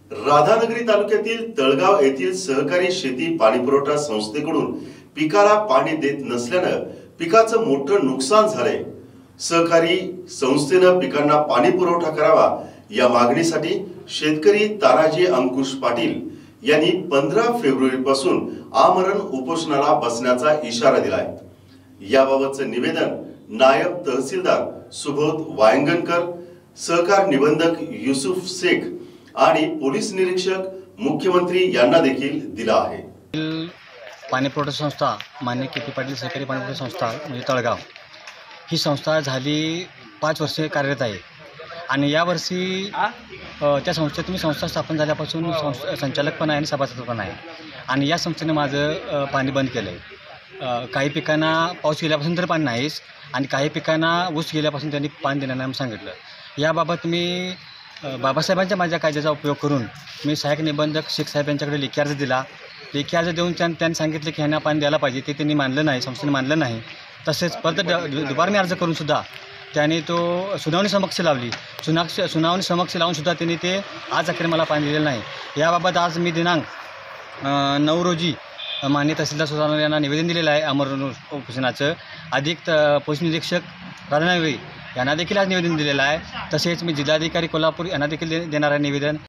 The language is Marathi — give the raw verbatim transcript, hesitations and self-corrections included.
राधानगरी तालुक्यातील तळगाव येथील सहकारी शेती पाणीपुरवठा संस्थेकडून पिकाला पाणी देत नसल्यानं पिकाचं मोठं नुकसान झालंय। सहकारी संस्थेनं पिकांना पाणी पुरवठा करावा या मागणीसाठी शेतकरी तानाजी अंकुश पाटील यांनी पंधरा फेब्रुवारी पासून आमरण उपोषणाला बसण्याचा इशारा दिलाय। याबाबतचं निवेदन नायब तहसीलदार सुबोध वायंगणकर, सहकार निबंधक युसुफ शेख आणि पोलीस निरीक्षक मुख्यमंत्री यांना देखील दिला आहे। पाणी पुरवठा संस्था मान्य केपी पाटील सहकारी पाणी पुरवठा संस्था म्हणजे तळगाव ही संस्था झाली पाच वर्षे कार्यरत आहे आणि यावर्षी त्या संस्थेत तुम्ही संस्था स्थापन झाल्यापासून संचालक पण आहे आणि सभासद पण आहे आणि या संस्थेने माझं पाणी बंद केलं आहे। काही पिकांना पाऊस गेल्यापासून तर पाणी नाहीच आणि काही पिकांना ऊस गेल्यापासून त्यांनी पाणी देणार नाही सांगितलं। याबाबत मी बाबासाहेबांच्या माझ्या कायद्याचा उपयोग करून मी सहाय्यक निबंधक शेख साहेब यांच्याकडे लेखी अर्ज दिला। लेखी अर्ज देऊन त्यां त्यांनी सांगितलं की ह्यांना पाणी द्यायला पाहिजे, ते त्यांनी मानलं नाही, संस्थेने मानलं नाही। तसेच परत दुपारने अर्ज करूनसुद्धा त्याने तो सुनावणी समक्ष लावली, सुनाक्ष सुनावणी समक्ष लावूनसुद्धा त्यांनी ते आज अखेर मला पाणी दिलेलं नाही। याबाबत आज मी दिनांक नऊ रोजी मान्य तहसीलदार सुधारणा यांना निवेदन दिलेलं आहे आमरण उपोषणाचं। अधिक पोलीस निरीक्षक राधानगरी यांना देखील आज निवेदन दिलेलं आहे। तसेच मी जिल्हाधिकारी कोल्हापूर यांना देखील देणार आहे निवेदन।